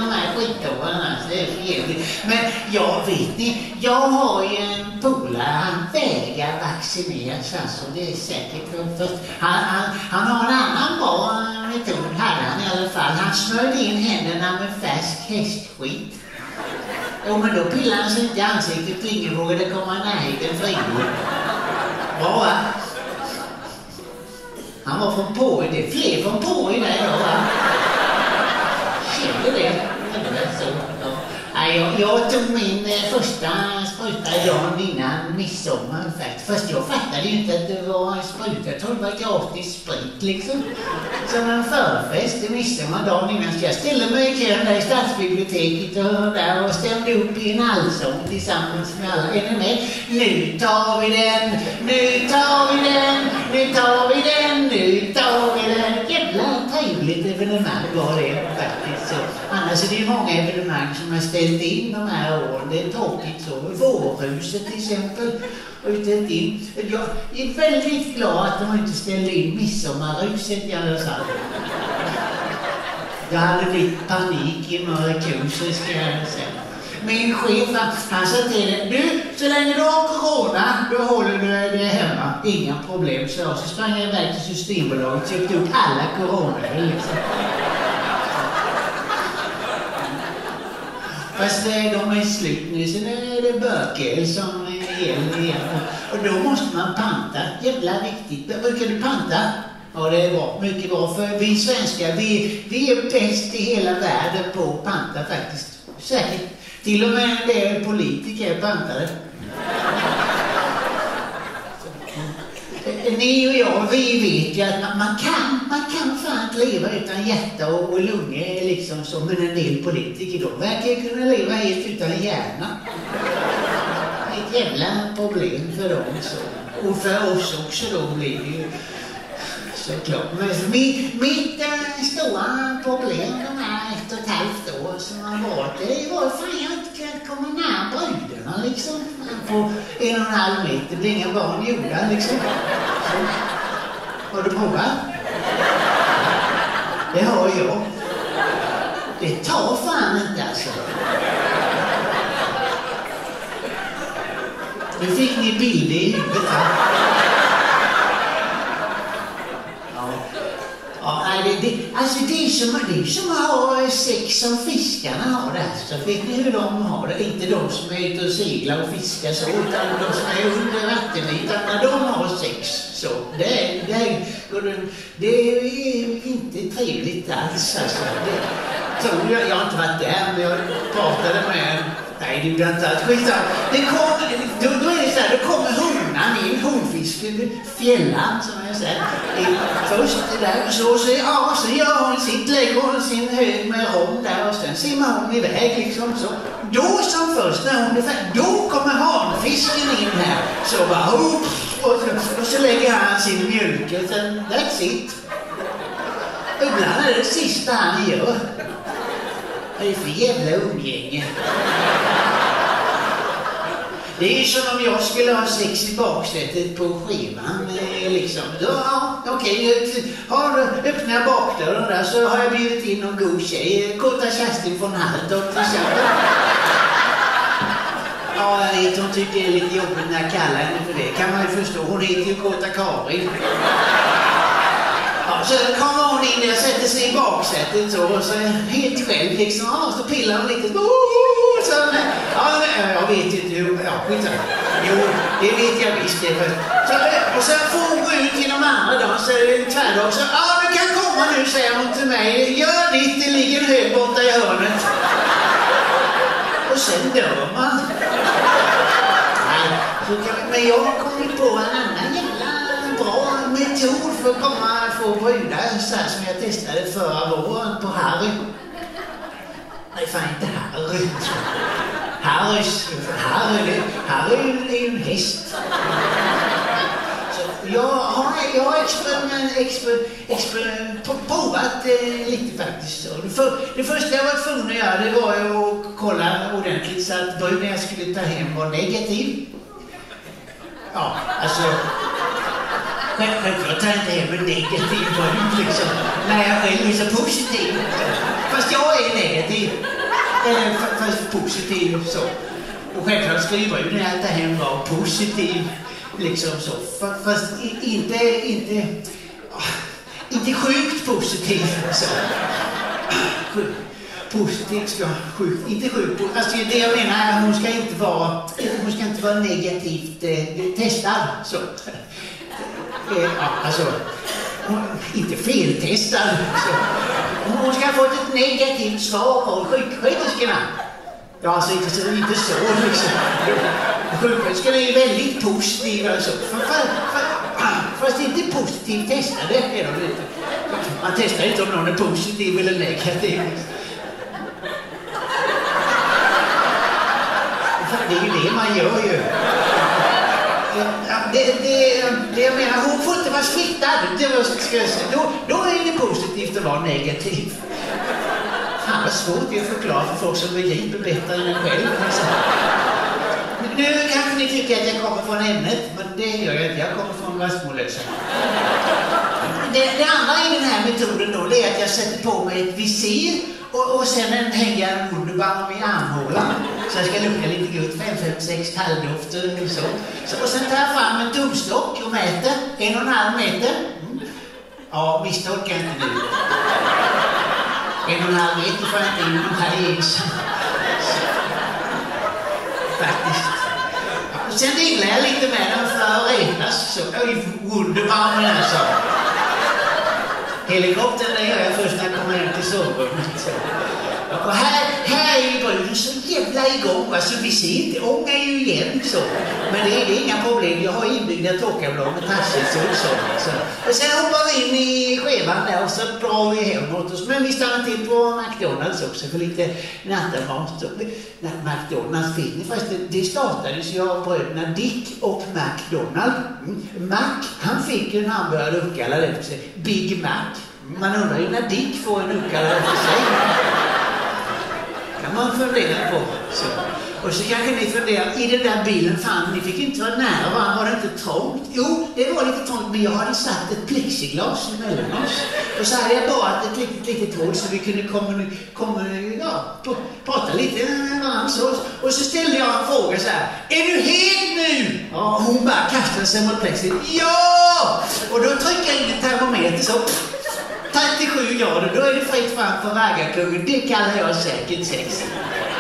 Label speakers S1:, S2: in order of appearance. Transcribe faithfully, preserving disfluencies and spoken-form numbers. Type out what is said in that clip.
S1: de här skitåren. Det är för jävligt. Men jag vet ni, jag har ju en polare, han vägrar vaccineras. Alltså, det är säkert först. Han, han, han har en annan bra metod, hade han i alla fall. Han smörjde in händerna med färsk hästskit. Jo, men då pillade han sig inte i ansiktet och ingen vågade komma i närheten frivilligt. Bra, va? Han var från Påi, det är fler från Påi där då, va? Kände det? Så, ja. Nej, jag, jag tog min eh, första spruta dagen innan midsommar faktiskt. Fast jag fattade ju inte att det var en spruta. Jag trodde det var gratis sprit liksom. Som en förfest i midsommar dagen innan. Så jag ställde mig i kön där i stadsbiblioteket och där och stämde upp i en allsång tillsammans med alla. Är ni med? Nu tar vi den, nu tar vi den, nu tar vi den, nu tar vi den. Jävla trevligt evenemang var det faktiskt. Så. Annars är det ju många evenemang som har ställt in de här åren. Det är tråkigt så. Vårhuset till exempel. Utet in. Jag är väldigt glad att de inte ställde in midsommarhuset i alla fall. Jag hade blivit panik i mörkerhuset, ska jag säga. Min chef, han sa till det, du, så länge du har corona, då håller du dig hemma. Inga problem, så jag. Så sprang jag iväg till Systembolaget och köpte upp alla corona. Liksom. Fast de är slut nu, så är det bökel som gäller igen. Och då måste man panta. Jävla viktigt. Brukar du panta? Ja, det är bra. Mycket bra. För vi svenskar, vi, vi är bäst i hela världen på att panta faktiskt. Säkert. Till och med en del politiker är pantade. Ni och jag, vi vet ju att man, man kan man kan fan inte leva utan hjärta och, och lungor liksom som men en del politiker då verkar kunna leva helt utan hjärna. Ett jävla problem för dem så. Och för oss också då blir det ju såklart. Men mitt, mitt äh, stora problem de här ett och ett halvt år som har varit, det var fan jag inte kunnat komma nära bröderna liksom. På en och en halv meter, det blir inga barn gjorda liksom. Så. Har du provat? Det har jag. Det tar fan inte alltså. Nu fick ni bilder i huvudet här. Ja, det, det, alltså det är som, det är som att ha sex som fiskarna har det. Så vet ni hur de har det? Inte de som är ute och seglar och fiskar så, utan de som är under vattenytan när de har sex. Så det, det, det, det är inte trevligt alls. Alltså. Det, tror jag, jag har inte varit där, men jag pratade med nej, det är inte alls skit. Det kom, då, då är det så här, då kommer hundan in, hundfisken, fjällan som jag säger. Först där och så, så, ja, så gör hon sitt, lägger hon sin hög med rom där och sen simmar hon iväg liksom så. Då som först när hon är färdig, då kommer hanfisken in här. Så bara, oh, och, så, och så lägger han sin mjölk och sen, that's it. Ibland är det sista han gör. Vad är det för jävla umgänge? Det är ju som om jag skulle ha sex i baksätet på skivan liksom. Ja, okej, okay. Öppnar jag bakdörren där så har jag bjudit in någon god tjej. Kåta Kerstin från Halldorf till exempel. Ja, jag vet, hon tycker det är lite jobbigt när jag kallar henne för det. Kan man ju förstå, hon heter ju Kåta Karin. Ja, så kommer hon in och sätter sig i baksätet så, och så helt själv liksom, ja, så pillar hon lite. Så, ja, jag vet inte hur, ja, skit. Jo, det vet jag visst det. Så, och sen får hon gå ut till de andra dagen, så är det en tvärdag. Så, ja, du kan komma nu, säger hon till mig. Gör ditt, det ligger en hög borta i hörnet. Och sen dör man. Nej, så kan, men jag har kommit på en annan jävla bra metod för att komma få brudar så här som jag testade förra våren på Harry. Nej, fan inte Harry. Harrys, Harry, Harry är ju en häst. Så jag har, jag har experiment, exper, exper, provat eh, lite faktiskt. Så det, för, det första jag var tvungen att göra, det var ju att kolla ordentligt så att bruden jag skulle ta hem var negativ. Ja, alltså... Självklart tar jag inte hem en negativ brud liksom. När jag själv är så positiv. Fast jag är negativ. Eller fast positiv så. Och självklart skriver ju det att det här var positiv. Liksom så. Fast inte, inte, inte sjukt positiv. Så. Positivt ska sjukt, inte sjukt. Alltså det jag menar är att hon ska inte vara, hon ska inte vara negativt eh, testad. Så. Eh, ja, alltså, hon, inte feltestad. Så. Hon ska ha fått ett negativt svar av sjuksköterskorna. Ja, alltså inte så, inte så liksom. Sjuksköterskorna är väldigt positiva. Alltså. För, för, för, fast inte positivt testade är de inte. Man testar inte om någon är positiv eller negativ. Det är ju det man gör ju. Det, det, det jag menar, hon får inte vara smittad. Det var, ska jag säga. Då, då är det positivt att vara negativ. Fan vad svårt det är att förklara för folk som begriper bättre än en själv. Alltså. Nu kanske ni tycker att jag kommer från ämnet, men det gör jag inte. Jag kommer från Västmålösa. Det, det andra i den här metoden då, det är att jag sätter på mig ett visir och, och sen hänger jag en underbarm i armhålan. Så jag ska lukta lite gott, fem, fem, sex talldofter och så. så. Och sen tar jag fram en tumstock och mäter, en och en halv meter. Mm. Ja, misstolkar inte nu. En och en halv meter får jag inte in de här jeansen. Faktiskt. Ja, och sen dinglar jag lite med den för att räknas. Så är det underbarmen alltså. Helikoptern det gör jag först när jag kommer hem till sovrummet. Och här, här är ju bruden så jävla igång, va? Så vi ser inte, ångar ju igen så. Men det är, det är inga problem, jag har inbyggda torkarblad med tassel så, så. Och sen hoppar vi in i scheman där och så drar vi hemåt oss. Men vi stannar till på McDonalds också för lite nattamat. McDonalds fick ni förresten, det startades ju av bröderna Dick och McDonald. Mac, han fick en hamburgare uppkallad efter sig, Big Mac. Man undrar ju när Dick får en uppkallad efter sig. Kan man fundera på. Så. Och så kanske ni funderar, i den där bilen, fan, ni fick inte vara nära varandra, var det inte trångt? Jo, det var lite trångt, men jag hade satt ett plexiglas emellan oss. Och så hade jag bara ett litet, litet hål så vi kunde komma, komma ja, prata lite med varandra. Så. Och så ställde jag en fråga så här, är du het nu? Ja, hon bara kastade sig mot plexit. Ja! Och då tryckte jag in en termometer så... trettiosju grader, då är det fritt fram för Raggar-kungen. Det kallar jag säkert sex.